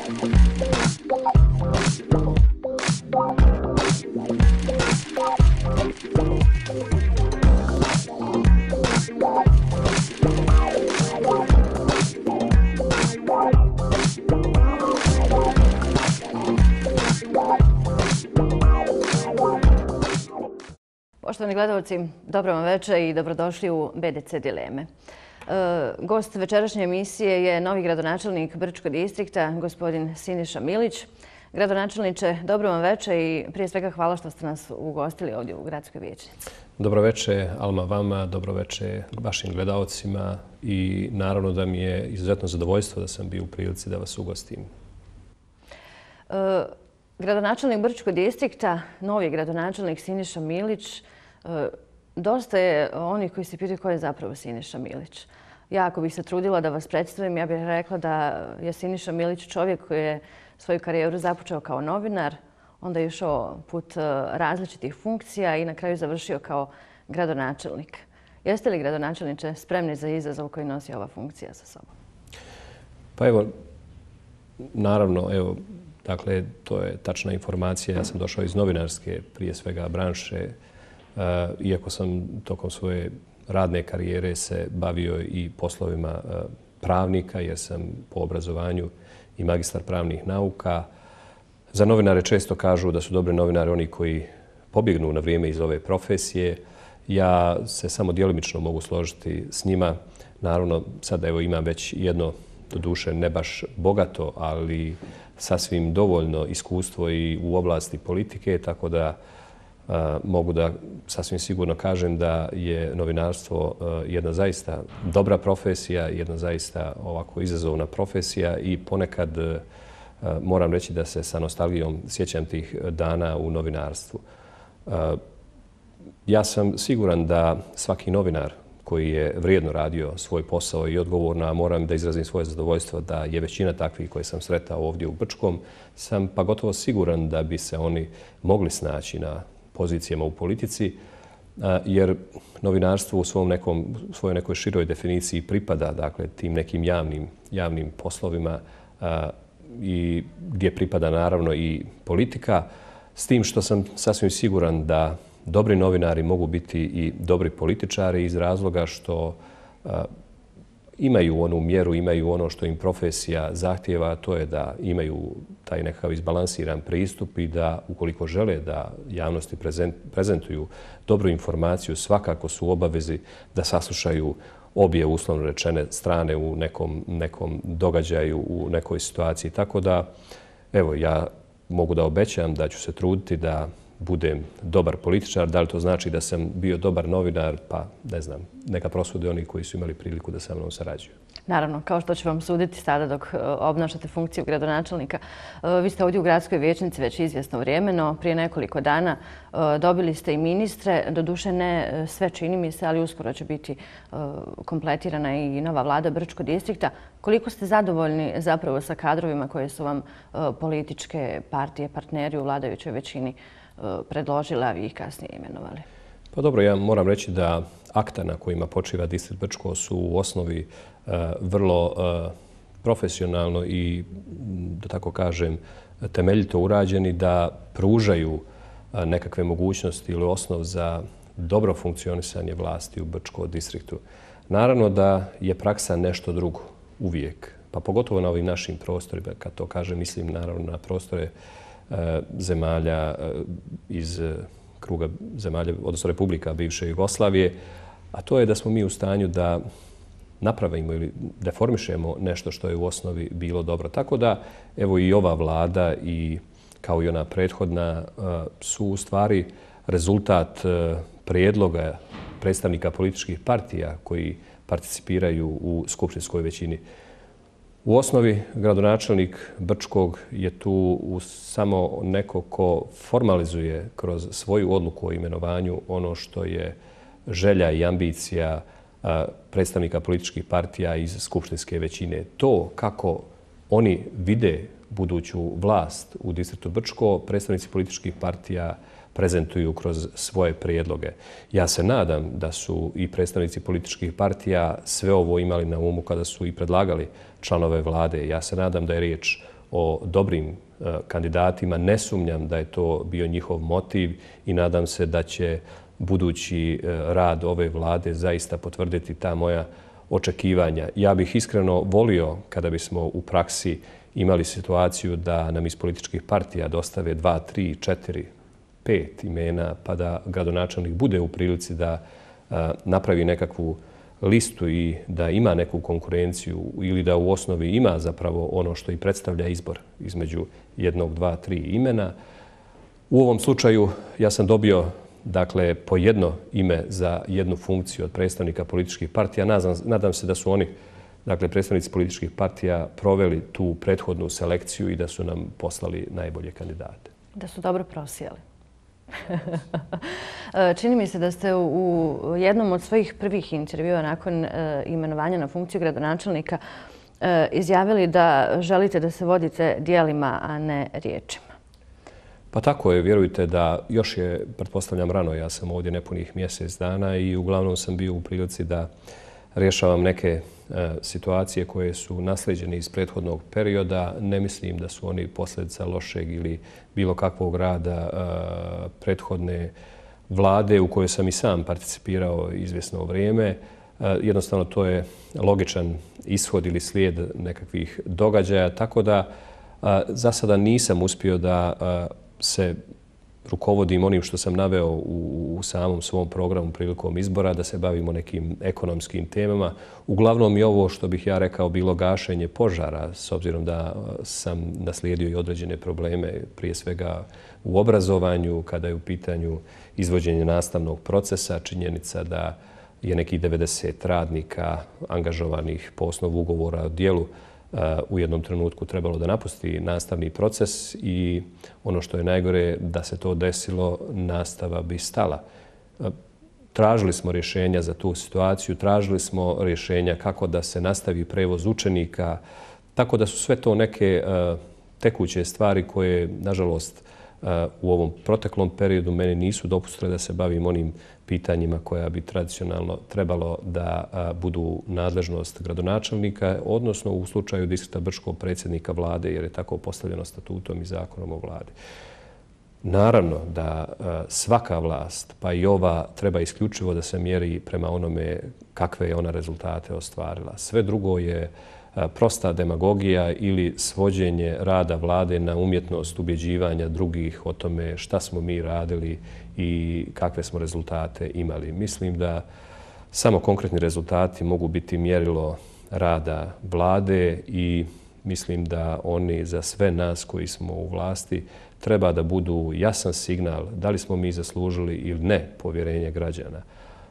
Poštovani gledalci, dobro vam večer i dobrodošli u BDC Dileme. Gost večerašnje emisije je novi gradonačelnik Brčkog distrikta, gospodin Siniša Milić. Gradonačelniče, dobro vam večer i prije svega hvala što ste nas ugostili ovdje u gradskoj vijećnici. Dobro večer, Alma, vama, dobro večer vašim gledalcima i naravno da mi je izuzetno zadovoljstvo da sam bio u prilici da vas ugostim. Gradonačelnik Brčkog distrikta, novi gradonačelnik Siniša Milić. Dosta je onih koji se pitaju ko je zapravo Siniša Milić. Ja ako bih se trudila da vas predstavim, ja bih rekla da je Siniša Milić čovjek koji je svoju karijeru započeo kao novinar, onda je išao put različitih funkcija i na kraju završio kao gradonačelnik. Jeste li, gradonačelniče, spremni za izazov koji nosi ova funkcija sa sobom? Pa evo, naravno, evo, dakle, to je tačna informacija. Ja sam došao iz novinarske, prije svega, branše. Iako sam tokom svoje radne karijere se bavio i poslovima pravnika, jer sam po obrazovanju i magistar pravnih nauka. Za novinare često kažu da su dobri novinari oni koji pobjegnu na vrijeme iz ove profesije. Ja se samo djelomično mogu složiti s njima. Naravno, sada evo imam već jedno, doduše ne baš bogato, ali sasvim dovoljno iskustvo i u oblasti politike, tako da mogu da sasvim sigurno kažem da je novinarstvo jedna zaista dobra profesija, jedna zaista ovako izazovna profesija i ponekad moram reći da se sa nostalgijom sjećam tih dana u novinarstvu. Ja sam siguran da svaki novinar koji je vrijedno radio svoj posao i odgovorno, a moram da izrazim svoje zadovoljstvo da je većina takvih koje sam sretao ovdje u Brčkom, sam pa gotovo siguran da bi se oni mogli snaći na pozicijama u politici, jer novinarstvo u svojoj nekoj široj definiciji pripada, dakle, tim nekim javnim poslovima i gdje pripada naravno i politika, s tim što sam sasvim siguran da dobri novinari mogu biti i dobri političari iz razloga što imaju onu mjeru, imaju ono što im profesija zahtijeva, to je da imaju taj nekakav izbalansiran pristup i da ukoliko žele da javnosti prezentuju dobru informaciju, svakako su u obavezi da saslušaju obje uslovno rečene strane u nekom događaju, u nekoj situaciji. Tako da, evo, ja mogu da obećam da ću se truditi da budem dobar političar. Da li to znači da sam bio dobar novinar? Pa ne znam, neka prosude oni koji su imali priliku da sa mnom sarađuju. Naravno, kao što ću vam suditi sada dok obnašate funkciju gradonačelnika. Vi ste ovdje u gradskoj vijećnici već izvjesno vrijeme, no prije nekoliko dana dobili ste i ministre. Doduše ne sve, čini mi se, ali uskoro će biti kompletirana i nova vlada Brčkog distrikta. Koliko ste zadovoljni zapravo sa kadrovima koje su vam političke partije, partneri u vladajućoj većini predložile, a vi ih kasnije imenovali? Pa dobro, ja moram reći da akta na kojima počiva distrikt Brčko su u osnovi vrlo profesionalno i, da tako kažem, temeljito urađeni, da pružaju nekakve mogućnosti ili osnov za dobro funkcionisanje vlasti u Brčkom distriktu. Naravno da je praksa nešto drugo uvijek, pa pogotovo na ovim našim prostorima. Kad to kažem, mislim naravno na prostore zemalja iz kruga zemalja, odnosno republika bivše Jugoslavije, a to je da smo mi u stanju da napravimo ili deformišemo nešto što je u osnovi bilo dobro. Tako da, evo i ova vlada i kao i ona prethodna su u stvari rezultat prijedloga predstavnika političkih partija koji participiraju u skupštinskoj većini. U osnovi gradonačelnik Brčkog je tu samo neko ko formalizuje kroz svoju odluku o imenovanju ono što je želja i ambicija predstavnika političkih partija iz skupštinske većine. To kako oni vide buduću vlast u distriktu Brčko, predstavnici političkih partija prezentuju kroz svoje prijedloge. Ja se nadam da su i predstavnici političkih partija sve ovo imali na umu kada su i predlagali članove vlade. Ja se nadam da je riječ o dobrim kandidatima. Ne sumnjam da je to bio njihov motiv i nadam se da će budući rad ove vlade zaista potvrditi ta moja očekivanja. Ja bih iskreno volio kada bismo u praksi imali situaciju da nam iz političkih partija dostave 2, 3, 4, 5 imena pa da gradonačelnik bude u prilici da napravi nekakvu listu i da ima neku konkurenciju ili da u osnovi ima zapravo ono što i predstavlja izbor između 1, 2, 3 imena. U ovom slučaju ja sam dobio dakle po jedno ime za jednu funkciju od predstavnika političkih partija. Nadam se da su oni, dakle predstavnici političkih partija, proveli tu prethodnu selekciju i da su nam poslali najbolje kandidate. Da su dobro prosijali. Čini mi se da ste u jednom od svojih prvih intervjua nakon imenovanja na funkciju gradonačelnika izjavili da želite da se vodite djelima, a ne riječima. Pa tako je, vjerujte da još je, pretpostavljam, rano. Ja sam ovdje nepunih mjesec dana i uglavnom sam bio u prilici da rješavam neke situacije koje su naslijeđene iz prethodnog perioda. Ne mislim da su oni posljedica lošeg ili bilo kakvog rada prethodne vlade u kojoj sam i sam participirao izvjesno vrijeme. Jednostavno to je logičan ishod ili slijed nekakvih događaja, tako da za sada nisam uspio da se rukovodim onim što sam naveo u samom svom programu prilikom izbora, da se bavimo nekim ekonomskim temama. Uglavnom i ovo što bih ja rekao bilo gašenje požara, s obzirom da sam naslijedio i određene probleme, prije svega u obrazovanju, kada je u pitanju izvođenje nastavnog procesa, činjenica da je nekih 90 radnika angažovanih po osnovu ugovora o djelu u jednom trenutku trebalo da napusti nastavni proces i ono što je najgore da se to desilo, nastava bi stala. Tražili smo rješenja za tu situaciju, tražili smo rješenja kako da se nastavi prevoz učenika, tako da su sve to neke tekuće stvari koje, nažalost, u ovom proteklom periodu meni nisu dopustile da se bavim onim pitanjima koja bi tradicionalno trebalo da budu nadležnost gradonačelnika, odnosno u slučaju distrikta Brčkog predsjednika vlade, jer je tako postavljeno statutom i zakonom o vladi. Naravno da svaka vlast, pa i ova, treba isključivo da se mjeri prema onome kakve je ona rezultate ostvarila. Sve drugo je prosta demagogija ili svođenje rada vlade na umjetnost ubjeđivanja drugih o tome šta smo mi radili i kakve smo rezultate imali. Mislim da samo konkretni rezultati mogu biti mjerilo rada vlade i mislim da oni za sve nas koji smo u vlasti treba da budu jasan signal da li smo mi zaslužili ili ne povjerenje građana.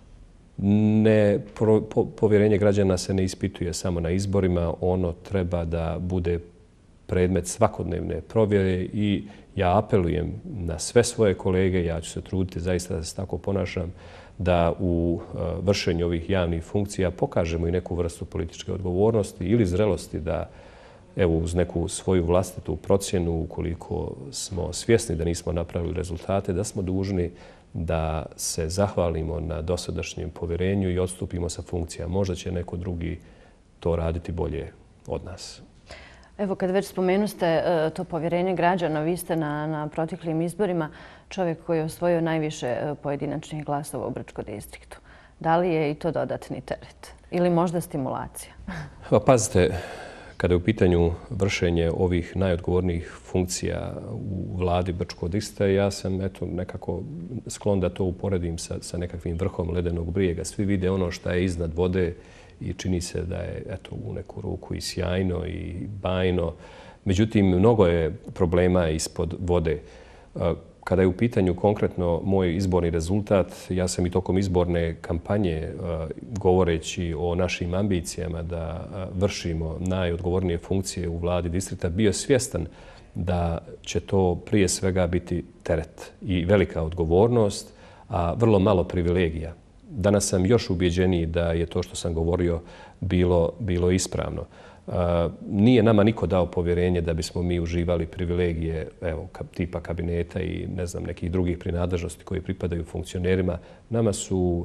Povjerenje građana se ne ispituje samo na izborima, ono treba da bude predmet svakodnevne provjere i ja apelujem na sve svoje kolege, ja ću se truditi zaista da se tako ponašam, da u vršenju ovih javnih funkcija pokažemo i neku vrstu političke odgovornosti ili zrelosti da evo uz neku svoju vlastitu procjenu, ukoliko smo svjesni da nismo napravili rezultate, da smo dužni da se zahvalimo na dosadašnjem povjerenju i odstupimo sa funkcija. Možda će neko drugi to raditi bolje od nas. Evo, kad već spomenuste to povjerenje građana, vi ste na proteklim izborima čovjek koji je osvojio najviše pojedinačnih glasova u Brčkom distriktu. Da li je i to dodatni teret ili možda stimulacija? Pa pazite, kada je u pitanju vršenje ovih najodgovornijih funkcija u vladi Brčkog distrikta, ja sam nekako sklon da to uporedim sa nekakvim vrhom ledenog brijega. Svi vide ono što je iznad vode i čini se da je u neku ruku i sjajno i bajno. Međutim, mnogo je problema ispod vode. Kada je u pitanju konkretno moj izborni rezultat, ja sam i tokom izborne kampanje, govoreći o našim ambicijama da vršimo najodgovornije funkcije u vladi distrikta, bio svjestan da će to prije svega biti teret i velika odgovornost, a vrlo malo privilegija. Danas sam još ubjeđeniji da je to što sam govorio bilo ispravno. Nije nama niko dao povjerenje da bismo mi uživali privilegije tipa kabineta i nekih drugih prinadležnosti koji pripadaju funkcionerima. Nama su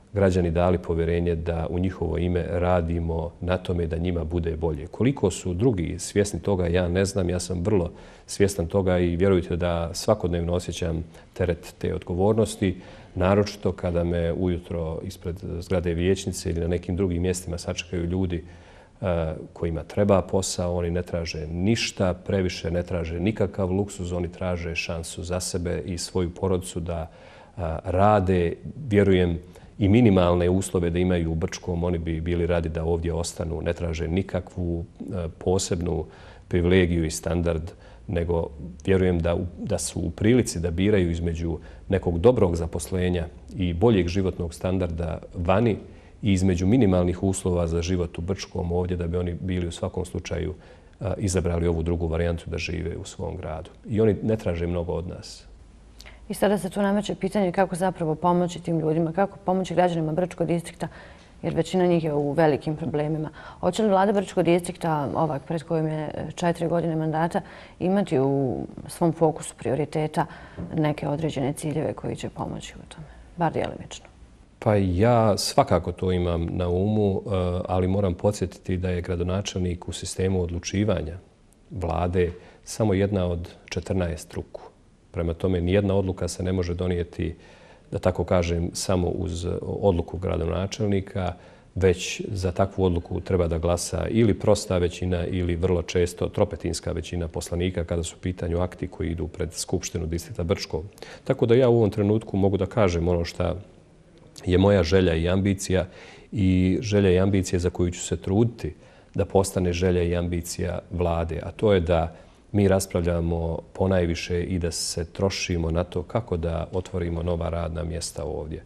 građani dali povjerenje da u njihovo ime radimo na tome da njima bude bolje. Koliko su drugi svjesni toga, ja ne znam. Ja sam vrlo svjestan toga i vjerujte da svakodnevno osjećam teret te odgovornosti, naročito kada me ujutro ispred zgrade vijećnice ili na nekim drugim mjestima sačekaju ljudi kojima treba posao. Oni ne traže ništa previše, ne traže nikakav luksuz, oni traže šansu za sebe i svoju porodicu da rade, vjerujem, i minimalne uslove da imaju u Brčkom. Oni bi bili radi da ovdje ostanu, ne traže nikakvu posebnu privilegiju i standard, nego vjerujem da su u prilici da biraju između nekog dobrog zaposlenja i boljeg životnog standarda vani i između minimalnih uslova za život u Brčkom ovdje, da bi oni bili u svakom slučaju izabrali ovu drugu varijantu da žive u svom gradu. I oni ne traže mnogo od nas. I sada se tu nameće pitanje kako zapravo pomoći tim ljudima, kako pomoći građanima Brčkog distrikta, jer većina njih je u velikim problemima. Hoće li vlada Brčkog distrikta, ovak pred kojim je 4 godine mandata, imati u svom fokusu prioriteta neke određene ciljeve koji će pomoći u tome, bar djelimično? Pa ja svakako to imam na umu, ali moram podsjetiti da je gradonačelnik u sistemu odlučivanja vlade samo jedna od 14 ruku. Prema tome, nijedna odluka se ne može donijeti, da tako kažem, samo uz odluku gradonačelnika, već za takvu odluku treba da glasa ili prosta većina ili vrlo često tropetinska većina poslanika kada su u pitanju akti koji idu pred Skupštinu distrikta Brčkog. Tako da ja u ovom trenutku mogu da kažem ono što je moja želja i ambicija i želja i ambicija za koju ću se truditi da postane želja i ambicija vlade, a to je da mi raspravljamo ponajviše i da se trošimo na to kako da otvorimo nova radna mjesta ovdje.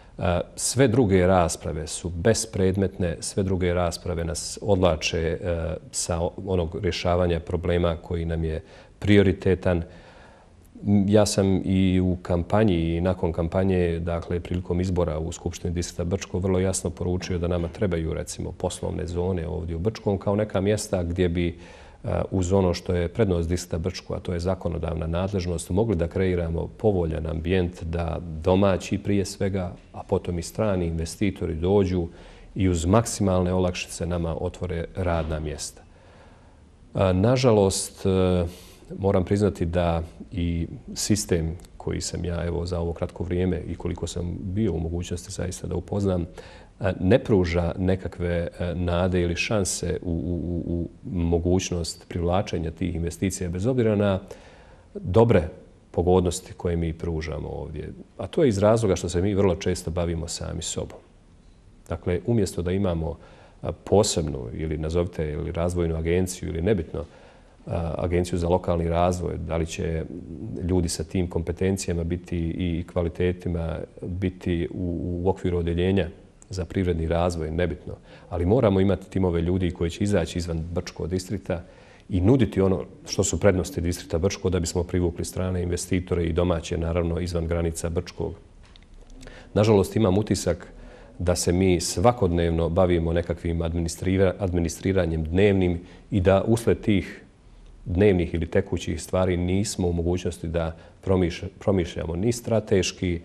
Sve druge rasprave su bespredmetne, sve druge rasprave nas odvlače sa onog rješavanja problema koji nam je prioritetan. Ja sam i u kampanji i nakon kampanje, dakle prilikom izbora u Skupštini distrikta Brčko, vrlo jasno poručio da nama trebaju recimo poslovne zone ovdje u Brčkom kao neka mjesta gdje bi uz ono što je prednost distrikta Brčko, a to je zakonodavna nadležnost, mogli da kreiramo povoljan ambijent da domaći prije svega, a potom i strani investitori dođu i uz maksimalne olakšice nama otvore radna mjesta. Nažalost, moram priznati da i sistem koji sam ja evo za ovo kratko vrijeme i koliko sam bio u mogućnosti zaista da upoznam, ne pruža nekakve nade ili šanse u mogućnost privlačenja tih investicija bez obzira na dobre pogodnosti koje mi pružamo ovdje. A to je iz razloga što se mi vrlo često bavimo sami sobom. Dakle, umjesto da imamo posebnu ili nazovite ili razvojnu agenciju ili nebitno agenciju za lokalni razvoj, da li će ljudi sa tim kompetencijama biti i kvalitetima biti u okviru odjeljenja za privredni razvoj, nebitno. Ali moramo imati timove ljudi koji će izaći izvan Brčkog distrikta i nuditi ono što su prednosti distrikta Brčko da bismo privukli strane investitore i domaće, naravno, izvan granica Brčkog. Nažalost, imam utisak da se mi svakodnevno bavimo nekakvim administriranjem dnevnim i da usled tih dnevnih ili tekućih stvari nismo u mogućnosti da promišljamo ni strateški,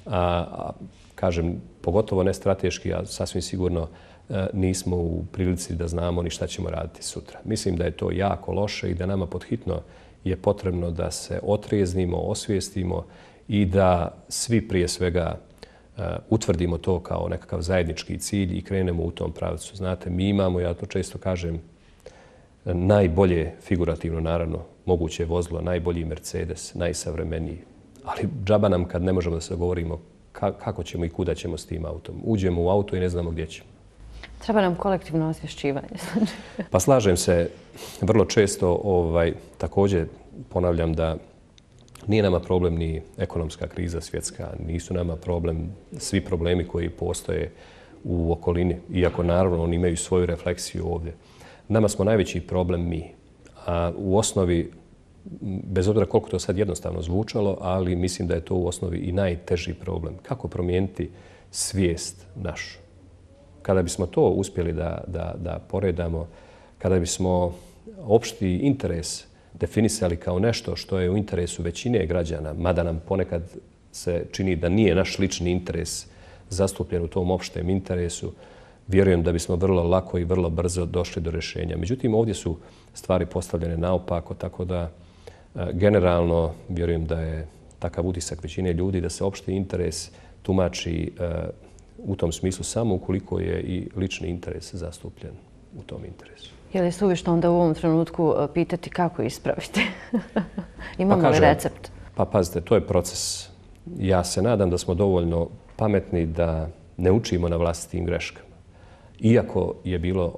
kažem, pogotovo ne strateški, a sasvim sigurno nismo u prilici da znamo ni šta ćemo raditi sutra. Mislim da je to jako loše i da nama podhitno je potrebno da se otrijeznimo, osvijestimo i da svi prije svega utvrdimo to kao nekakav zajednički cilj i krenemo u tom pravcu. Znate, mi imamo, ja to često kažem, najbolje, figurativno naravno, moguće vozilo, najbolji Mercedes, najsavremeniji. Ali džaba nam kad ne možemo da se govorimo kako ćemo i kuda ćemo s tim autom. Uđemo u auto i ne znamo gdje ćemo. Treba nam kolektivno osvješćivanje. Pa slažem se, vrlo često također ponavljam da nije nama problem ni ekonomska kriza svjetska, nisu nama problem svi problemi koji postoje u okolini, iako naravno oni imaju svoju refleksiju ovdje. Nama smo najveći problem mi. A u osnovi, bez obzira koliko to sad jednostavno zvučalo, ali mislim da je to u osnovi i najteži problem. Kako promijeniti svijest našu? Kada bismo to uspjeli da poredamo, kada bismo opšti interes definisali kao nešto što je u interesu većine građana, mada nam ponekad se čini da nije naš lični interes zastupljen u tom opštem interesu, vjerujem da bismo vrlo lako i vrlo brzo došli do rješenja. Međutim, ovdje su stvari postavljene naopako, tako da generalno vjerujem da je takav utisak većine ljudi da se opšti interes tumači u tom smislu samo ukoliko je i lični interes zastupljen u tom interesu. Je li suvišno onda u ovom trenutku pitati kako ispraviti? Imamo li recept? Pa pazite, to je proces. Ja se nadam da smo dovoljno pametni da ne učimo na vlastitim greškama. Iako je bilo,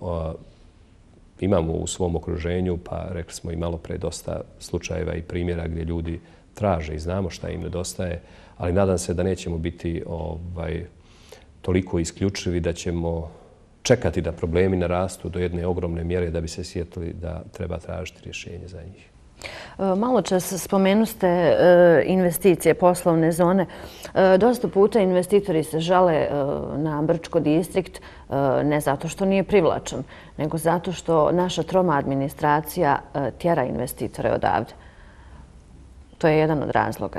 imamo u svom okruženju, pa rekli smo i malo pre dosta slučajeva i primjera gdje ljudi traže i znamo šta im nedostaje, ali nadam se da nećemo biti toliko isključivi da ćemo čekati da problemi narastu do jedne ogromne mjere da bi se sjetili da treba tražiti rješenje za njih. Malo čas spomenuste investicije, poslovne zone. Dosta puta investitori se žale na Brčko distrikt ne zato što nije privlačan, nego zato što naša troma administracija tjera investitore odavde. To je jedan od razloga.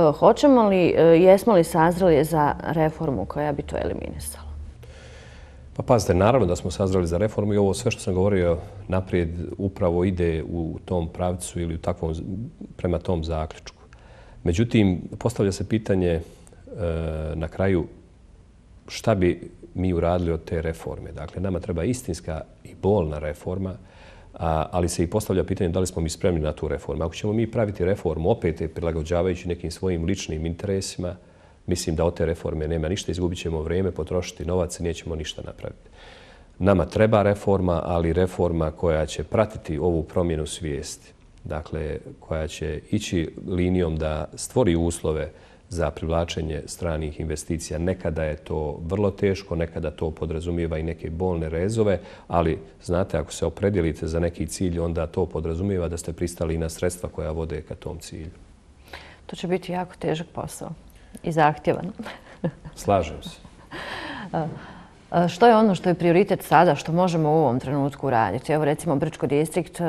Jesmo li sazreli za reformu koja bi to eliminisala? Pa pazite, naravno da smo sazreli za reformu i ovo sve što sam govorio naprijed upravo ide u tom pravcu ili prema tom zaključku. Međutim, postavlja se pitanje na kraju šta bi mi uradili od te reforme. Dakle, nama treba istinska i bolna reforma, ali se i postavlja pitanje da li smo mi spremni na tu reformu. Ako ćemo mi praviti reformu opet je prilagođavajući nekim svojim ličnim interesima, mislim da od te reforme nema ništa, izgubit ćemo vrijeme, potrošiti novac i nećemo ništa napraviti. Nama treba reforma, ali reforma koja će pratiti ovu promjenu svijesti. Dakle, koja će ići linijom da stvori uslove za privlačenje stranih investicija. Nekada je to vrlo teško, nekada to podrazumijeva i neke bolne rezove, ali znate, ako se opredjelite za neki cilj, onda to podrazumijeva da ste pristali i na sredstva koja vode ka tom cilju. To će biti jako težak posao i zahtjevan. Slažem se. Što je ono što je prioritet sada, što možemo u ovom trenutku raditi? Evo recimo Brčko distrikt,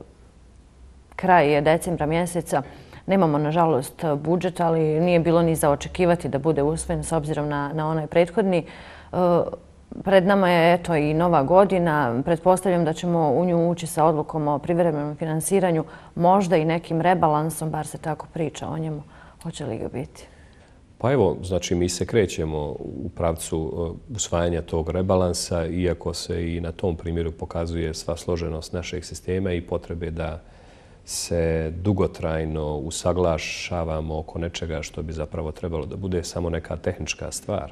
kraj je decembra mjeseca, nemamo nažalost budžet, ali nije bilo ni za očekivati da bude usvojen s obzirom na onaj prethodni. Pred nama je eto i nova godina. Pretpostavljam da ćemo u nju ući sa odlukom o privremenom finansiranju, možda i nekim rebalansom, bar se tako priča o njemu. Hoće li ga biti? Pa evo, znači mi se krećemo u pravcu usvajanja tog rebalansa, iako se i na tom primjeru pokazuje sva složenost našeg sistema i potrebe da se dugotrajno usaglašavamo oko nečega što bi zapravo trebalo da bude samo neka tehnička stvar.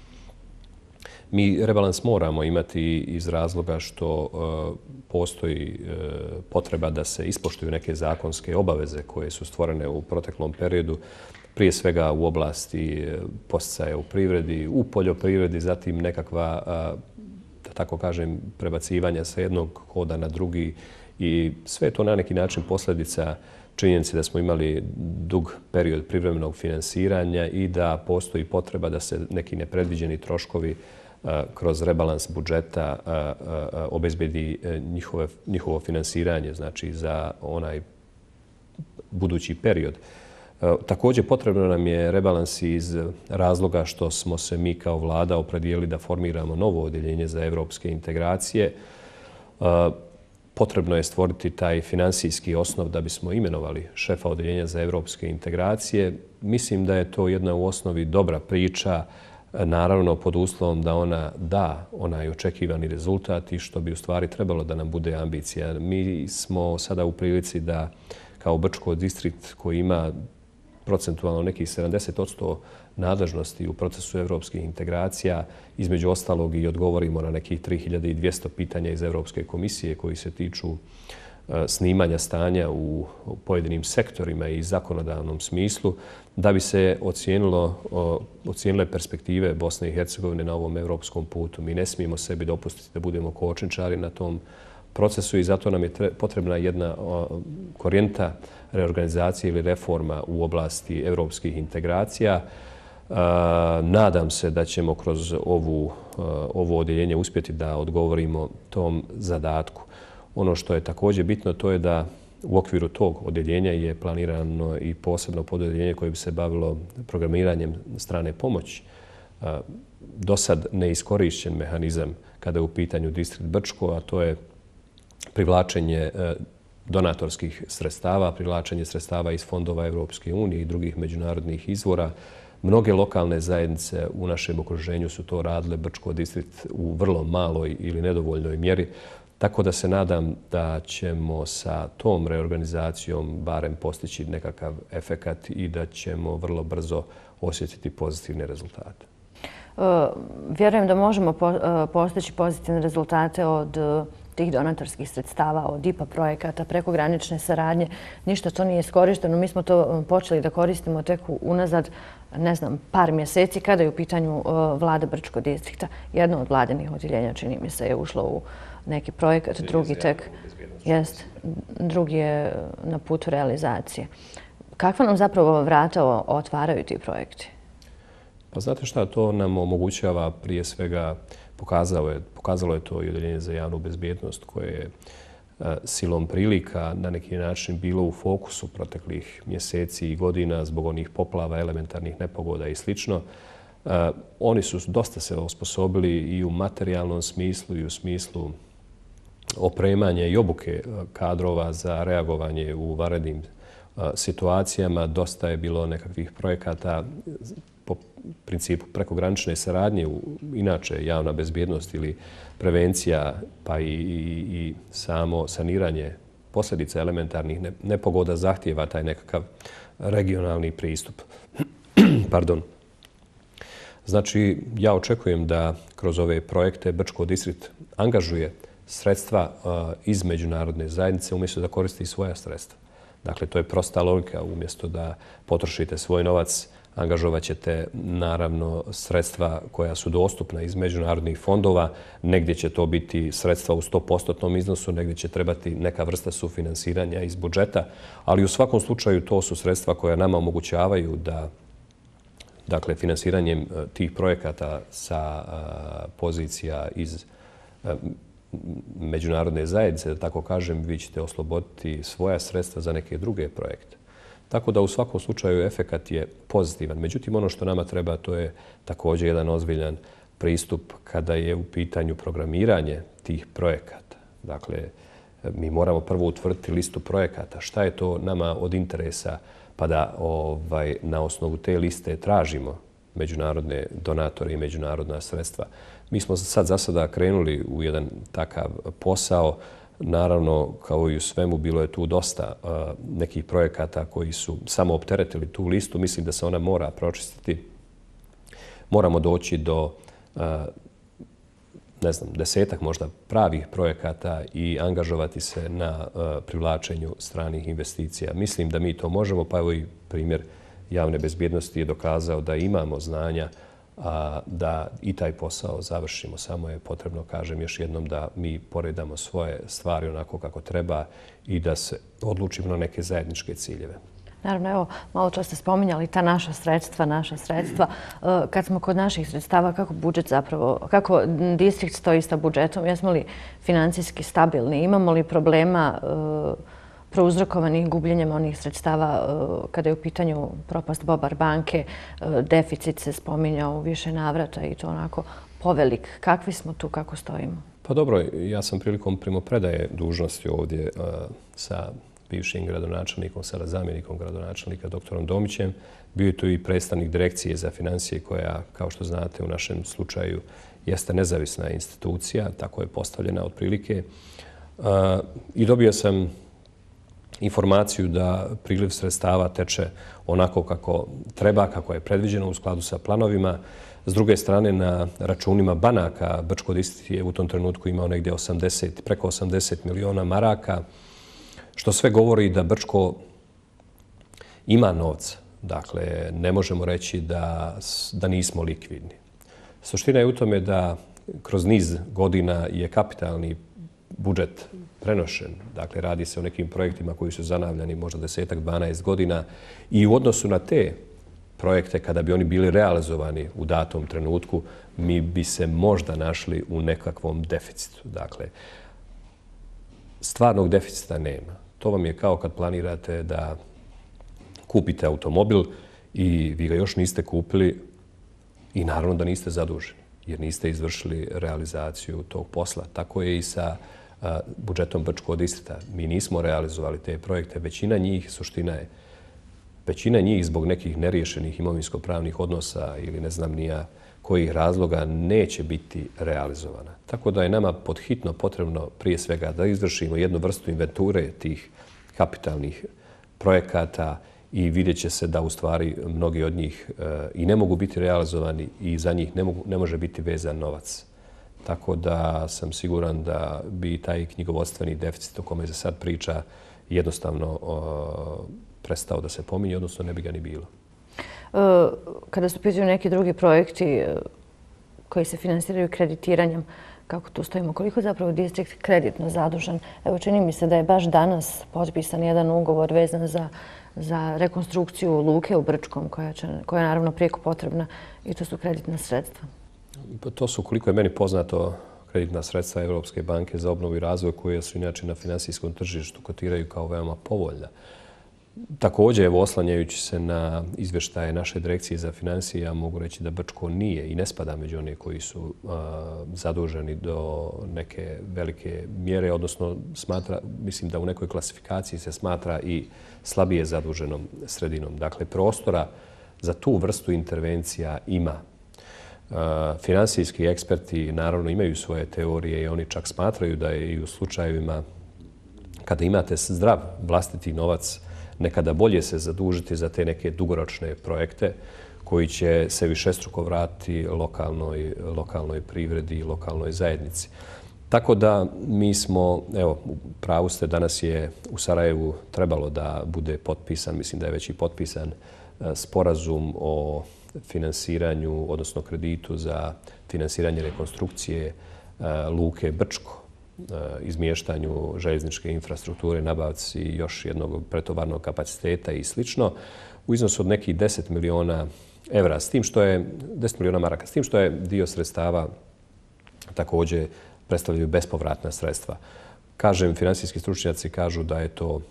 Mi rebalans moramo imati iz razloga što postoji potreba da se ispoštuju neke zakonske obaveze koje su stvorene u proteklom periodu, prije svega u oblasti podsticaja u privredi, u poljoprivredi, zatim nekakva, da tako kažem, prebacivanja sa jednog hoda na drugi i sve je to na neki način posljedica činjenice da smo imali dug period privremenog finansiranja i da postoji potreba da se neki nepredviđeni troškovi kroz rebalans budžeta obezbedi njihovo finansiranje, znači za onaj budući period. Također potrebno nam je rebalans iz razloga što smo se mi kao vlada opredijelili da formiramo novo odjeljenje za evropske integracije. Potrebno je stvoriti taj finansijski osnov da bismo imenovali šefa odjeljenja za evropske integracije. Mislim da je to jedna u osnovi dobra priča, naravno pod uslovom da ona da onaj očekivani rezultat i što bi u stvari trebalo da nam bude ambicija. Mi smo sada u prilici da kao Brčko distrikt koji ima procentualno nekih 70% nadležnosti u procesu evropskih integracija, između ostalog i odgovorimo na nekih 3200 pitanja iz Evropske komisije koji se tiču snimanja stanja u pojedinim sektorima i zakonodavnom smislu, da bi se ocijenile perspektive Bosne i Hercegovine na ovom evropskom putu. Mi ne smijemo sebi dopustiti da budemo kočničari na tom procesu i zato nam je potrebna jedna korijenta reorganizacija ili reforma u oblasti evropskih integracija. Nadam se da ćemo kroz ovo odjeljenje uspjeti da odgovorimo tom zadatku. Ono što je također bitno to je da u okviru tog odjeljenja je planirano i posebno pododjeljenje koje bi se bavilo programiranjem strane pomoći. do sad neiskorišćen mehanizam kada je u pitanju Distrikt Brčko, a to je privlačenje donatorskih sredstava, privlačenje sredstava iz fondova Evropske unije i drugih međunarodnih izvora. Mnoge lokalne zajednice u našem okruženju su to radile, Brčko distrikt u vrlo maloj ili nedovoljnoj mjeri. Tako da se nadam da ćemo sa tom reorganizacijom barem postići nekakav efekat i da ćemo vrlo brzo osjetiti pozitivne rezultate. Vjerujem da možemo postići pozitivne rezultate od tih donatorskih sredstava, od IPA projekata, prekogranične saradnje. Ništa to nije iskorišteno. Mi smo to počeli da koristimo tek unazad, ne znam, par mjeseci kada je u pitanju vlada Brčko distrikta. Jedno od vladinih odjeljenja, čini mi se, je ušlo u neki projekat, drugi je na putu realizacije. Kakva nam zapravo vrata otvaraju ti projekti? Pa znate šta, to nam omogućava prije svega, pokazalo je to i Odjeljenje za javnu bezbjednost koje je silom prilika na neki način bilo u fokusu proteklih mjeseci i godina zbog onih poplava, elementarnih nepogoda i sl. Oni su dosta se osposobili i u materijalnom smislu i u smislu opremanja i obuke kadrova za reagovanje u vanrednim situacijama. Dosta je bilo nekakvih projekata po principu prekogranične saradnje, inače javna bezbjednost ili prevencija, pa i samo saniranje posljedica elementarnih nepogoda zahtijeva taj nekakav regionalni pristup. Pardon. Znači, ja očekujem da kroz ove projekte Brčko distrikt angažuje sredstva iz međunarodne zajednice umjesto da koristi svoja sredstva. Dakle, to je prosta logika. Umjesto da potrošite svoj novac, angažovat ćete naravno sredstva koja su dostupna iz međunarodnih fondova. Negdje će to biti sredstva u 100% iznosu, negdje će trebati neka vrsta sufinansiranja iz budžeta, ali u svakom slučaju to su sredstva koja nama omogućavaju da, dakle, finansiranjem tih projekata sa pozicija iz međunarodne zajednice, da tako kažem, vi ćete osloboditi svoja sredstva za neke druge projekte. Tako da u svakom slučaju efekat je pozitivan. Međutim, ono što nama treba, to je također jedan ozbiljan pristup kada je u pitanju programiranje tih projekata. Dakle, mi moramo prvo utvrditi listu projekata. Šta je to nama od interesa, pa da na osnovu te liste tražimo međunarodne donatore i međunarodna sredstva. Mi smo sad za sada krenuli u jedan takav posao. Naravno, kao i u svemu, bilo je tu dosta nekih projekata koji su samo opteretili tu listu. Mislim da se ona mora pročistiti. Moramo doći do, ne znam, 10-ak možda pravih projekata i angažovati se na privlačenju stranih investicija. Mislim da mi to možemo, pa evo i primjer javne bezbjednosti je dokazao da imamo znanja da i taj posao završimo. Samo je potrebno, kažem još jednom, da mi poredamo svoje stvari onako kako treba i da se odlučimo na neke zajedničke ciljeve. Naravno, evo, malo čas ste spominjali ta naša sredstva. Kad smo kod naših sredstava, kako budžet zapravo, kako distrikt stoji sa budžetom? Jesmo li financijski stabilni? Imamo li problema prouzrokovanih gubljenjem onih sredstava kada je u pitanju propast Bobar banke, deficit se spominjao u više navrata i to onako povelik. Kakvi smo tu, kako stojimo? Pa dobro, ja sam prilikom primopredaje dužnosti ovdje sa bivšim gradonačelnikom, sada zamjenikom gradonačelnika, doktorom Domićem. Bio je tu i predstavnik direkcije za financije koja, kao što znate, u našem slučaju jeste nezavisna institucija, tako je postavljena otprilike. I dobio sam informaciju da priliv sredstava teče onako kako treba, kako je predviđeno u skladu sa planovima. S druge strane, na računima banaka Brčko distrikt je u tom trenutku imao negdje preko 80 miliona maraka, što sve govori da Brčko ima novca. Dakle, ne možemo reći da nismo likvidni. Suština je u tome da kroz niz godina je kapitalni budžet prenošen. Dakle, radi se o nekim projektima koji su zanavljani možda 10-ak, 12 godina i u odnosu na te projekte, kada bi oni bili realizovani u datom trenutku, mi bi se možda našli u nekakvom deficitu. Dakle, stvarnog deficita nema. To vam je kao kad planirate da kupite automobil i vi ga još niste kupili, I naravno da niste zaduženi, jer niste izvršili realizaciju tog posla. Tako je i sa budžetom Brčkog distrikta. Mi nismo realizovali te projekte. Većina njih, suština je, većina njih zbog nekih neriješenih imovinsko-pravnih odnosa ili ne znam ni ja kojih razloga neće biti realizovana. Tako da je nama podhitno potrebno prije svega da izvršimo jednu vrstu inventure tih kapitalnih projekata i vidjet će se da u stvari mnogi od njih i ne mogu biti realizovani i za njih ne može biti vezan novac. Tako da sam siguran da bi taj knjigovodstveni deficit o kome se sad priča jednostavno prestao da se pominje, odnosno ne bi ga ni bilo. Kada su pitaju neki drugi projekti koji se finansiraju kreditiranjem, kako tu stojimo, koliko zapravo distrikt kreditno zadužen? Evo, čini mi se da je baš danas potpisan jedan ugovor vezan za rekonstrukciju luke u Brčkom, koja je naravno prijeko potrebna i to su kreditna sredstva. To su, koliko je meni poznato, kreditna sredstva Evropske banke za obnovu i razvoj koje su inače na finansijskom tržištu kotiraju kao veoma povoljna. Također, evo, oslanjajući se na izvještaje naše direkcije za financije, ja mogu reći da Brčko nije i ne spada među one koji su zaduženi do neke velike mjere, odnosno mislim da u nekoj klasifikaciji se smatra i slabije zaduženom sredinom. Dakle, prostora za tu vrstu intervencija ima. Finansijski eksperti naravno imaju svoje teorije i oni čak smatraju da je i u slučajevima kada imate zdrav vlastiti novac nekada bolje se zadužiti za te neke dugoročne projekte koji će se višestruko vratiti lokalnoj privredi i lokalnoj zajednici. Tako da mi smo, evo, pravu ste, danas je u Sarajevu trebalo da bude potpisan, mislim da je već i potpisan sporazum o finansiranju, odnosno kreditu za finansiranje rekonstrukcije luke Brčko, izmještanju željezničke infrastrukture, nabavci još jednog pretovarnog kapaciteta i slično, u iznosu od nekih 10 miliona evra, s tim što je 10 miliona maraka, s tim što je dio sredstava također predstavljaju bespovratna sredstva. Kažem, finansijski stručnjaci kažu da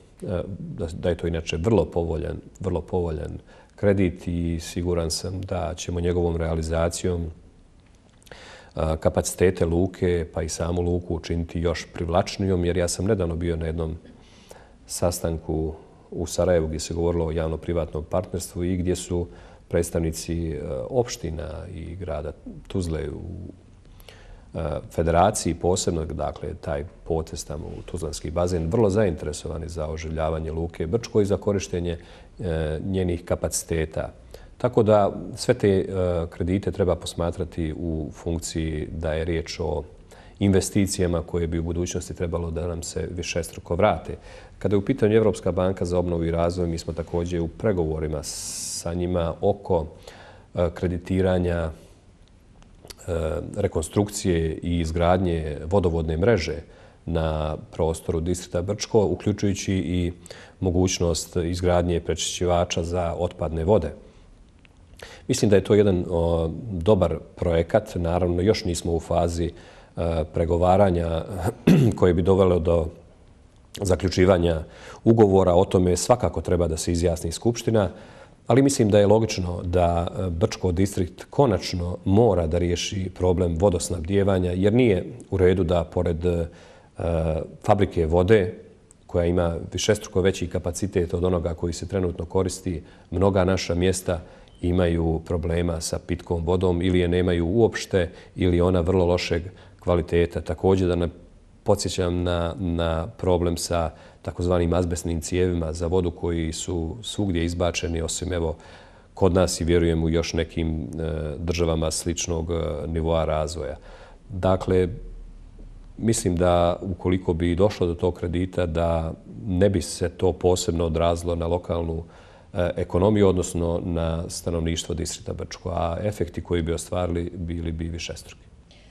je to inače vrlo povoljan kredit i siguran sam da ćemo njegovom realizacijom kapacitete luke pa i samu luku učiniti još privlačnijom, jer ja sam nedavno bio na jednom sastanku u Sarajevu gdje se govorilo o javno-privatnom partnerstvu i gdje su predstavnici opština i grada Tuzle u federaciji posebno, dakle, taj potez tamo u Tuzlanski bazen, vrlo zainteresovani za oživljavanje luke Brčko i za korištenje njenih kapaciteta. Tako da sve te kredite treba posmatrati u funkciji da je riječ o investicijama koje bi u budućnosti trebalo da nam se višestruko vrate. Kada je u pitanju Evropska banka za obnovu i razvoj, mi smo također u pregovorima sa njima oko kreditiranja rekonstrukcije i izgradnje vodovodne mreže na prostoru distrikta Brčko, uključujući i mogućnost izgradnje prečišćivača za otpadne vode. Mislim da je to jedan dobar projekat. Naravno, još nismo u fazi pregovaranja koje bi dovelo do zaključivanja ugovora. O tome svakako treba da se izjasni Skupština, ali mislim da je logično da Brčko distrikt konačno mora da riješi problem vodosnabdijevanja, jer nije u redu da pored fabrike vode, koja ima višestruko veći kapacitet od onoga koji se trenutno koristi, mnoga naša mjesta imaju problema sa pitkom vodom ili je nemaju uopšte ili ona vrlo lošeg kvaliteta. Također da ne podsjećam na problem sa takozvanim azbestnim cijevima za vodu koji su svugdje izbačeni, osim evo kod nas i vjerujem u još nekim državama sličnog nivoa razvoja. Dakle, mislim da ukoliko bi došlo do tog kredita da ne bi se to posebno odrazilo na lokalnu ekonomiju, odnosno na stanovništvo distrikta Brčko, a efekti koji bi ostvarili bili bi višestruki.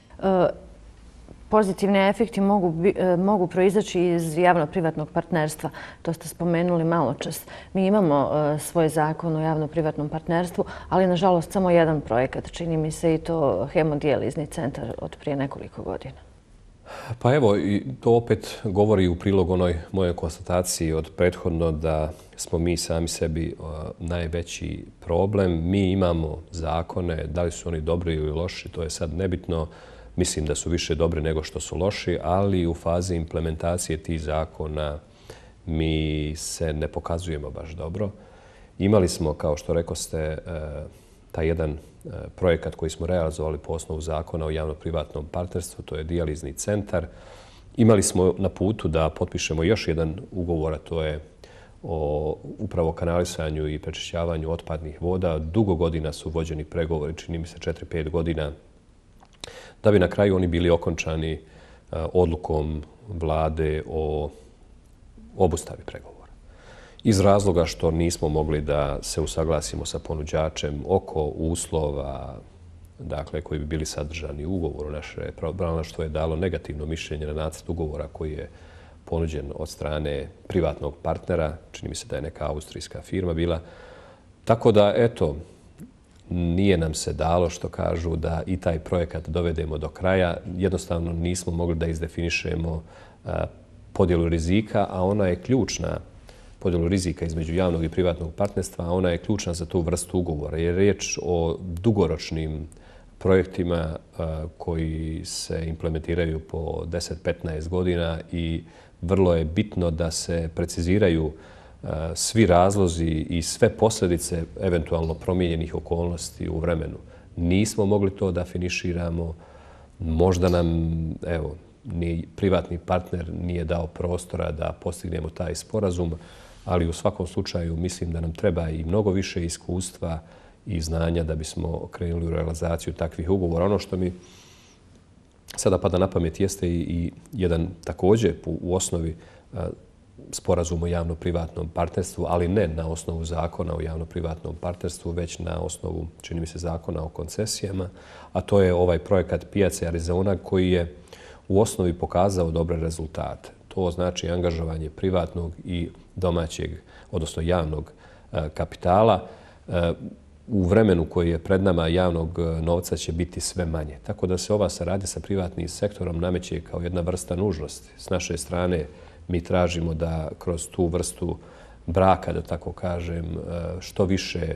Pozitivni efekti mogu proizaći iz javno-privatnog partnerstva. To ste spomenuli malo čas. Mi imamo svoj zakon o javno-privatnom partnerstvu, ali nažalost samo jedan projekat. Čini mi se i to hemodijalizni centar od prije nekoliko godina. Pa evo, i to opet govori u prilog onoj mojoj konstataciji od prethodno da smo mi sami sebi najveći problem. Mi imamo zakone, da li su oni dobri ili loši, to je sad nebitno. Mislim da su više dobri nego što su loši, ali u fazi implementacije tih zakona mi se ne pokazujemo baš dobro. Imali smo, kao što rekoste, taj jedan projekat koji smo realizovali po osnovu zakona o javno-privatnom partnerstvu, to je dijalizni centar. Imali smo na putu da potpišemo još jedan ugovor, a to je o upravo kanalisanju i prečišćavanju otpadnih voda. Dugo godina su vođeni pregovori, čini mi se 4-5 godina, da bi na kraju oni bili okončani odlukom vlade o obustavi pregovora. Iz razloga što nismo mogli da se usaglasimo sa ponuđačem oko uslova, dakle, koji bi bili sadržani u ugovoru. Naše pravobranilaštvo je dalo negativno mišljenje na nacrt ugovora koji je ponuđen od strane privatnog partnera. Čini mi se da je neka austrijska firma bila. Tako da, eto, nije nam se dalo, što kažu, da i taj projekat dovedemo do kraja. Jednostavno nismo mogli da izdefinišemo podjelu rizika, a ona je ključna, podjelu rizika između javnog i privatnog partnerstva, a ona je ključna za tu vrstu ugovora. Jer je riječ o dugoročnim projektima koji se implementiraju po 10-15 godina i vrlo je bitno da se preciziraju svi razlozi i sve posljedice eventualno promijenjenih okolnosti u vremenu. Nismo mogli to da finiširamo. Možda nam, evo, ni privatni partner nije dao prostora da postignemo taj sporazum, ali u svakom slučaju mislim da nam treba i mnogo više iskustva i znanja da bismo krenuli u realizaciju takvih ugovora. Ono što mi sada pada na pamet jeste i jedan također u osnovi sporazum o javno-privatnom partnerstvu, ali ne na osnovu zakona o javno-privatnom partnerstvu, već na osnovu, čini mi se, zakona o koncesijama, a to je ovaj projekat Pijace Arizona koji je u osnovi pokazao dobre rezultate. To znači angažovanje privatnog i domaćeg, odnosno javnog kapitala. U vremenu koji je pred nama javnog novca će biti sve manje. Tako da se ova saradnja sa privatnim sektorom nameće kao jedna vrsta nužnosti. S naše strane mi tražimo da kroz tu vrstu braka, da tako kažem, što više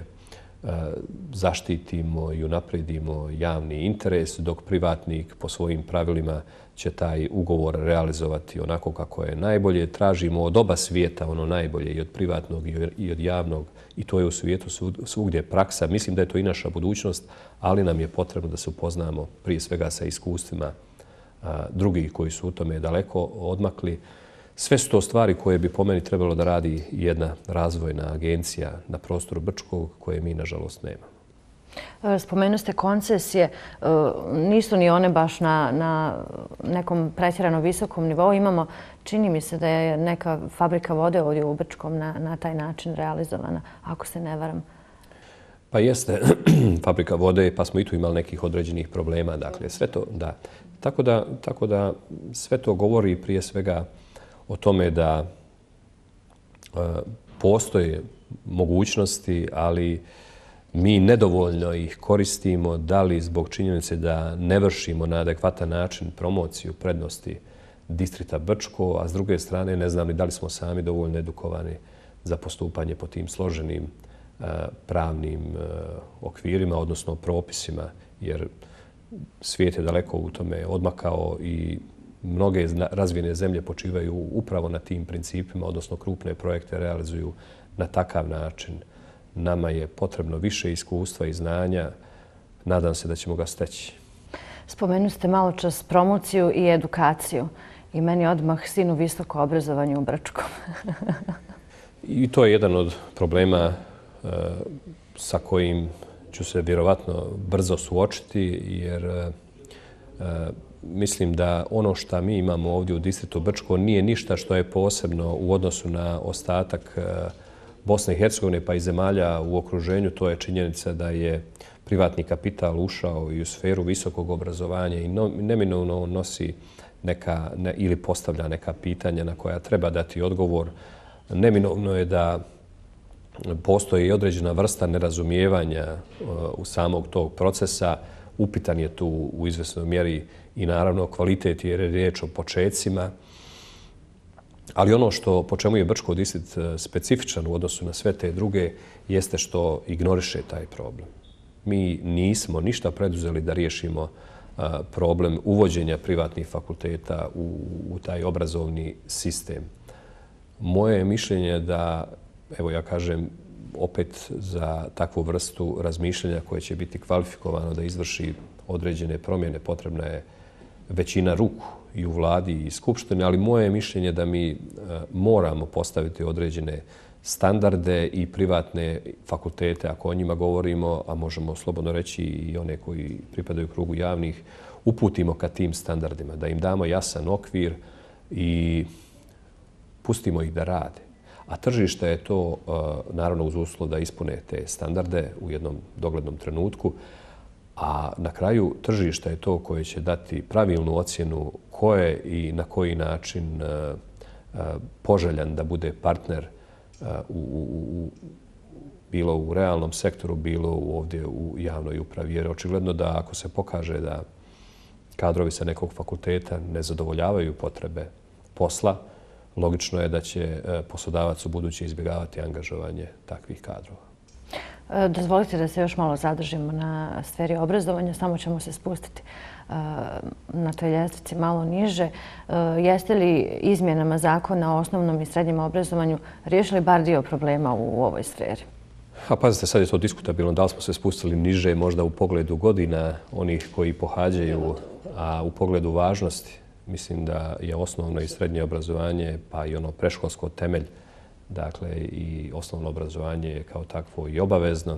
zaštitimo i unaprijedimo javni interes, dok privatnik po svojim pravilima će taj ugovor realizovati onako kako je najbolje. Tražimo od oba svijeta ono najbolje, i od privatnog i od javnog, i to je u svijetu svugdje praksa. Mislim da je to i naša budućnost, ali nam je potrebno da se upoznamo prije svega sa iskustvima drugih koji su u tome daleko odmakli. Sve su to stvari koje bi po meni trebalo da radi jedna razvojna agencija na prostoru Brčkog, koje mi, nažalost, nemamo. Spomenuli ste koncesije. Nisu ni one baš na nekom pretjerano visokom nivou. Imamo, čini mi se da je neka fabrika vode ovdje u Brčkom na taj način realizovana, ako se ne varam. Pa jeste fabrika vode, pa smo i tu imali nekih određenih problema. Dakle, sve to, da. Tako da sve to govori prije svega o tome da postoje mogućnosti, ali mi nedovoljno ih koristimo, da li zbog činjenice da ne vršimo na adekvatan način promociju prednosti distrikta Brčko, a s druge strane ne znam ni da li smo sami dovoljno edukovani za postupanje po tim složenim pravnim okvirima, odnosno propisima, jer svijet je daleko u tome odmakao i mnoge razvijene zemlje počivaju upravo na tim principima, odnosno krupne projekte realizuju na takav način. Nama je potrebno više iskustva i znanja. Nadam se da ćemo ga steći. Spomenuli ste malo čas promociju i edukaciju. I meni odmah sinu visoko obrazovanje u Brčkom. I to je jedan od problema sa kojim ću se vjerovatno brzo suočiti, jer mislim da ono što mi imamo ovdje u distriktu Brčko nije ništa što je posebno u odnosu na ostatak Bosne i Hercegovine pa i zemalja u okruženju. To je činjenica da je privatni kapital ušao i u sferu visokog obrazovanja i neminovno on nosi ili postavlja neka pitanja na koja treba dati odgovor. Neminovno je da postoji određena vrsta nerazumijevanja u samog tog procesa. upitan je tu u izvesnoj mjeri i naravno kvalitet jer je riječ o počecima. Ali ono po čemu je Brčko distrikt specifičan u odnosu na sve te druge jeste što ignoriše taj problem. Mi nismo ništa preduzeli da riješimo problem uvođenja privatnih fakulteta u taj obrazovni sistem. Moje je mišljenje da, evo ja kažem, opet za takvu vrstu razmišljanja koje će biti kvalifikovano da izvrši određene promjene, potrebna je većina ruku i u vladi i skupštini, ali moje je mišljenje da mi moramo postaviti određene standarde i privatne fakultete, ako o njima govorimo, a možemo slobodno reći i one koji pripadaju krugu javnih, uputimo ka tim standardima, da im damo jasan okvir i pustimo ih da rade. A tržište je to, naravno, uz uslov da ispune te standarde u jednom doglednom trenutku, a na kraju tržište je to koje će dati pravilnu ocjenu ko je i na koji način poželjan da bude partner bilo u realnom sektoru, bilo ovdje u javnoj upravi. Jer očigledno da ako se pokaže da kadrovi sa nekog fakulteta ne zadovoljavaju potrebe posla, logično je da će poslodavac u buduće izbjegavati angažovanje takvih kadrova. Dozvolite da se još malo zadržimo na sferi obrazovanja, samo ćemo se spustiti na toj ljestvici malo niže. Jeste li izmjenama zakona o osnovnom i srednjem obrazovanju riješili bar dio problema u ovoj sferi? A pazite, sad je to diskutabilno. Da li smo se spustili niže možda u pogledu godina onih koji pohađaju, a u pogledu važnosti. Mislim da je osnovno i srednje obrazovanje, pa i ono predškolsko temelj, dakle i osnovno obrazovanje je kao takvo i obavezno.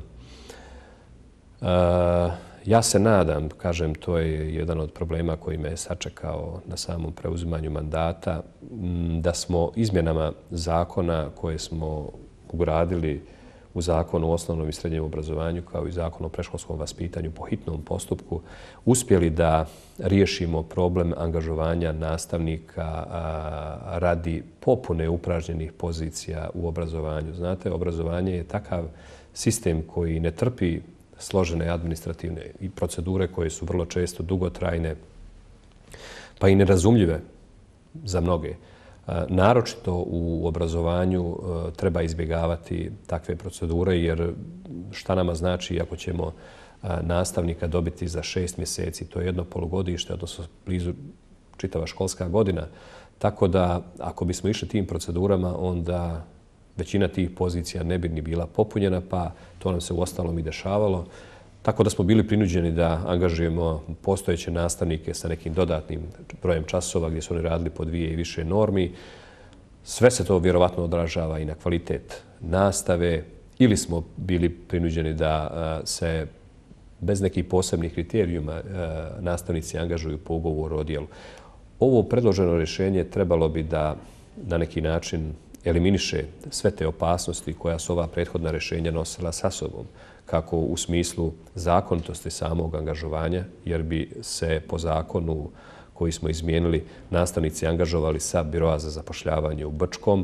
Ja se nadam, kažem, to je jedan od problema koji me je sačekao na samom preuzimanju mandata, da smo izmjenama zakona koje smo ugradili u Zakon o osnovnom i srednjem obrazovanju kao i Zakon o predškolskom vaspitanju po hitnom postupku uspjeli da riješimo problem angažovanja nastavnika radi popune upražnjenih pozicija u obrazovanju. Znate, obrazovanje je takav sistem koji ne trpi složene administrativne i procedure koje su vrlo često dugotrajne pa i nerazumljive za mnoge. Naročito u obrazovanju treba izbjegavati takve procedure jer šta nama znači ako ćemo nastavnika dobiti za 6 mjeseci, to je jedno polugodište, odnosno blizu čitava školska godina. Tako da ako bismo išli tim procedurama, onda većina tih pozicija ne bi ni bila popunjena, pa to nam se uostalom i dešavalo. Tako da smo bili prinuđeni da angažujemo postojeće nastavnike sa nekim dodatnim brojem časova gdje su oni radili po 2 i više normi. Sve se to vjerovatno odražava i na kvalitet nastave ili smo bili prinuđeni da se bez nekih posebnih kriterijuma nastavnici angažuju po ugovoru o djelu. Ovo predloženo rješenje trebalo bi da na neki način eliminiše sve te opasnosti koja su ova prethodna rješenja nosila sa sobom, kako u smislu zakonitosti samog angažovanja, jer bi se po zakonu koji smo izmijenili nastavnici angažovali sa Biroa za zapošljavanje u Brčkom,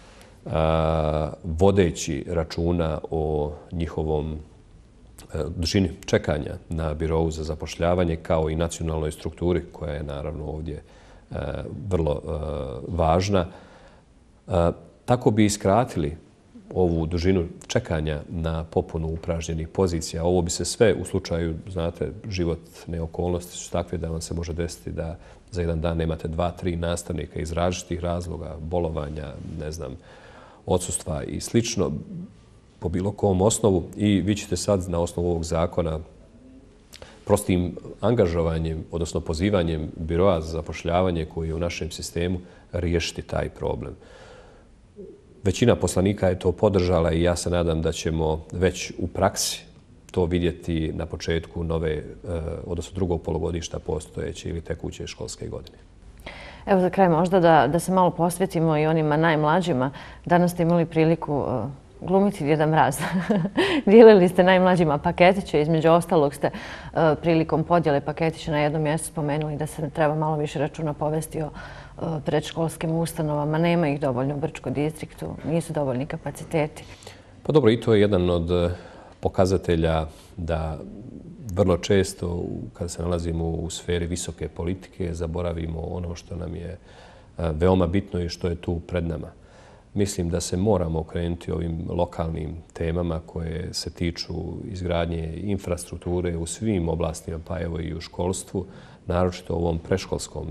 vodeći računa o njihovom dužini čekanja na Birou za zapošljavanje kao i nacionalnoj strukturi koja je naravno ovdje vrlo važna. Tako bi iskratili ovu dužinu čekanja na popunu upražnjenih pozicija. Ovo bi se sve u slučaju, znate, životne okolnosti su takve da vam se može desiti da za jedan dan nemate 2-3 nastavnika iz različitih razloga, bolovanja, ne znam, odsustva i slično, po bilo kom osnovu. I vi ćete sad na osnovu ovog zakona prostim angažovanjem, odnosno pozivanjem Biroa za zapošljavanje koji je u našem sistemu riješiti taj problem. Većina poslanika je to podržala i ja se nadam da ćemo već u praksi to vidjeti na početku nove, odnosno drugog polugodišta postojeće ili tekuće školske godine. Evo za kraj možda da se malo posvetimo i onima najmlađima. Danas ste imali priliku glumiti Djeda Mraz. Dijelili ste najmlađima paketiće. Između ostalog ste prilikom podjele paketića na jednom mjestu spomenuli da se treba malo više računa povesti o predškolskim ustanovama. Nema ih dovoljno u Brčkom distriktu, nisu dovoljni kapaciteti. Pa dobro, i to je jedan od pokazatelja da vrlo često kada se nalazimo u sferi visoke politike zaboravimo ono što nam je veoma bitno i što je tu pred nama. Mislim da se moramo okrenuti ovim lokalnim temama koje se tiču izgradnje infrastrukture u svim oblastima, pa evo i u školstvu, naročito u ovom predškolskom.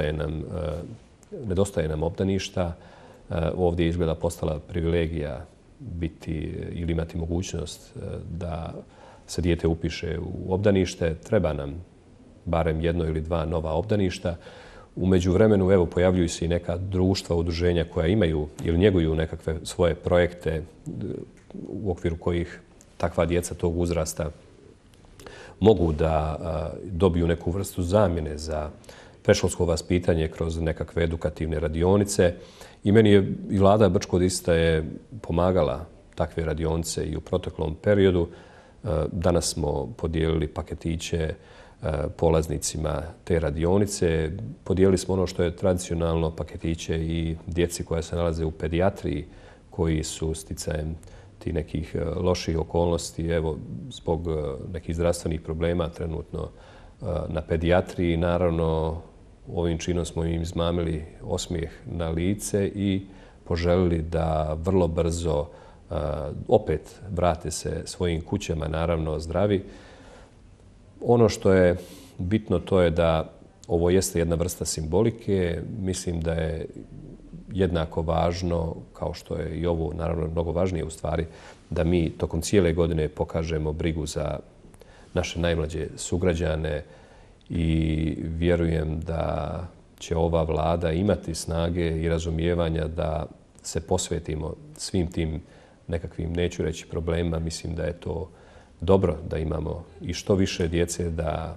Nedostaje nam obdaništa. Ovdje je izgleda postala privilegija biti ili imati mogućnost da se dijete upiše u obdanište. Treba nam barem 1 ili 2 nova obdaništa. U međuvremenu evo pojavljuju se i neka društva, udruženja koja imaju ili njeguju nekakve svoje projekte u okviru kojih takva djeca tog uzrasta mogu da dobiju neku vrstu zamjene za predškolsko vaspitanje kroz nekakve edukativne radionice. I meni je i vlada Brčko-Distrikta je pomagala takve radionice i u proteklom periodu. Danas smo podijelili paketiće polaznicima te radionice. Podijelili smo ono što je tradicionalno paketiće i djeci koja se nalaze u pedijatriji, koji su sticajem tih nekih loših okolnosti, evo, zbog nekih zdravstvenih problema trenutno na pedijatriji. Naravno, ovim činom smo im izmamili osmijeh na lice i poželili da vrlo brzo opet vrate se svojim kućama, naravno zdravi. Ono što je bitno to je da ovo jeste jedna vrsta simbolike. Mislim da je jednako važno, kao što je i ovo, naravno mnogo važnije u stvari, da mi tokom cijele godine pokažemo brigu za naše najmlađe sugrađane i vjerujem da će ova vlada imati snage i razumijevanja da se posvetimo svim tim nekakvim, neću reći problemima. Mislim da je to dobro da imamo i što više djece, da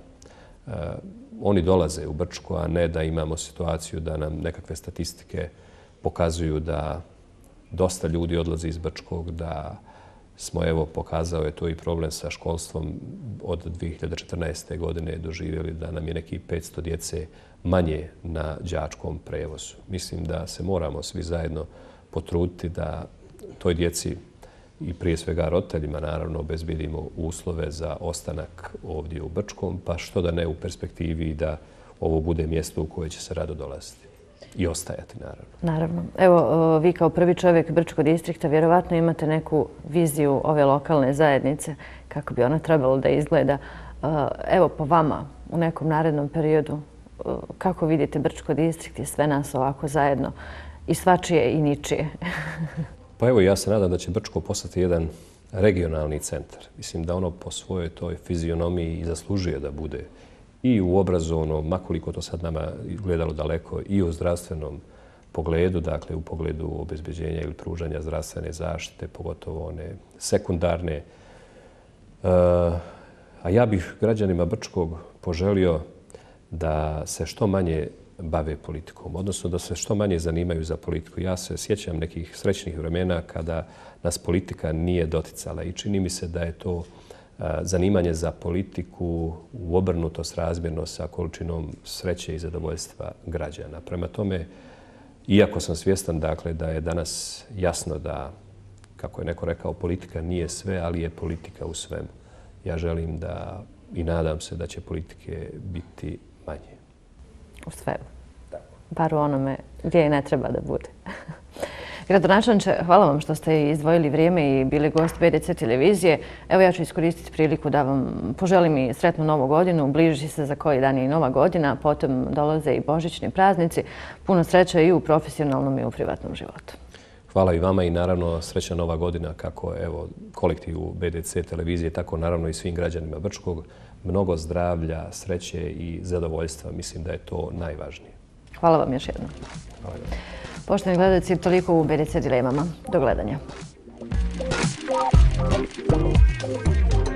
oni dolaze u Brčko, a ne da imamo situaciju da nam nekakve statistike pokazuju da dosta ljudi odlazi iz Brčkog, da smo, evo, pokazao je to i problem sa školstvom od 2014. godine doživjeli da nam je neki 500 djece manje na đačkom prevozu. Mislim da se moramo svi zajedno potruditi da toj djeci i prije svega roditeljima naravno obezbedimo uslove za ostanak ovdje u Brčkom, pa što da ne u perspektivi da ovo bude mjesto u koje će se rado dolaziti i ostajati, naravno. Naravno. Evo, vi kao prvi čovjek Brčko-Distrikta vjerovatno imate neku viziju ove lokalne zajednice, kako bi ona trebala da izgleda. Evo, po vama, u nekom narednom periodu, kako vidite Brčko-Distrikt i sve nas ovako zajedno, i svačije i ničije? Pa evo, ja se nadam da će Brčko postati jedan regionalni centar. Mislim da ono po svojoj toj fizionomiji i zaslužuje da bude i u obrazovnom, makoliko to sad nama gledalo daleko, i u zdravstvenom pogledu, dakle u pogledu obezbeđenja ili pružanja zdravstvene zaštite, pogotovo one sekundarne. A ja bih građanima Brčkog poželio da se što manje bave politikom, odnosno da se što manje zanimaju za politiku. Ja se sjećam nekih srećnih vremena kada nas politika nije doticala i čini mi se da je to zanimanje za politiku u obrnutost razmjerno sa količinom sreće i zadovoljstva građana. Prema tome, iako sam svjestan dakle, da je danas jasno da, kako je neko rekao, politika nije sve, ali je politika u svemu. Ja želim da i nadam se da će politike biti manje. U svemu. Bar u onome gdje i ne treba da bude. Gradonačelniče, hvala vam što ste izdvojili vrijeme i bili gost BDC televizije. Evo, ja ću iskoristiti priliku da vam poželim i sretnu Novu godinu. Bliži se za koji dan i Nova godina, potom dolaze i božićni praznici. Puno sreće i u profesionalnom i u privatnom životu. Hvala i vama i naravno srećna Nova godina kako evo kolektivu BDC televizije, tako naravno i svim građanima Brčkog. Mnogo zdravlja, sreće i zadovoljstva. Mislim da je to najvažnije. Hvala vam još jednom. Hvala. Poštovani gledalci, toliko u BDC dilemama. Do gledanja.